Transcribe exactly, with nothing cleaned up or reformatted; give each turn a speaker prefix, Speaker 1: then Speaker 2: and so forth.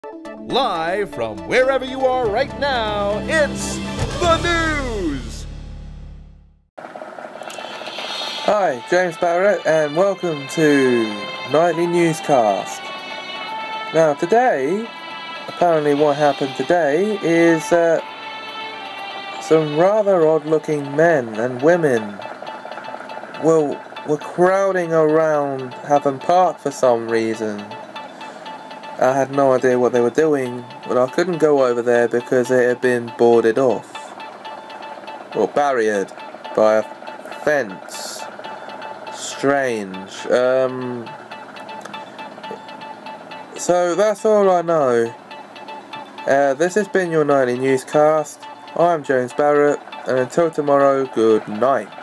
Speaker 1: Live from wherever you are right now, it's the news!
Speaker 2: Hi, James Barrett, and welcome to Nightly Newscast. Now today, apparently what happened today is that some rather odd looking men and women were, were crowding around Havant Park for some reason. I had no idea what they were doing, but I couldn't go over there because it had been boarded off. Or barriered by a fence. Strange. Um, so that's all I know. Uh, this has been your Nightly Newscast. I'm James Barrett, and until tomorrow, good night.